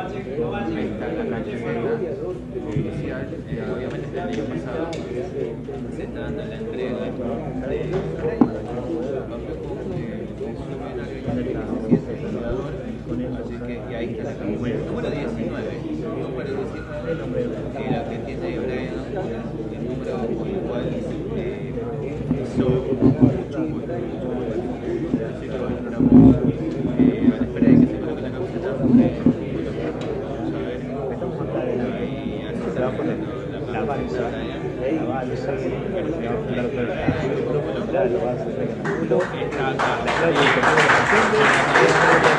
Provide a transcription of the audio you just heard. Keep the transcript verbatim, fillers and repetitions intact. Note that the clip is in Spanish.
Ahí está la cancha inicial, eh, obviamente el año pasado se está dando la entrega de así que, y ahí está la camiseta, número diecinueve, número diecinueve, que la que tiene Brian, el número por el cual eh, hizo mucho, mucho, mucho, así que bueno, estamos eh, a la espera de que se coloque la camiseta. Ahí así está poniendo la camiseta Brian. Está acá.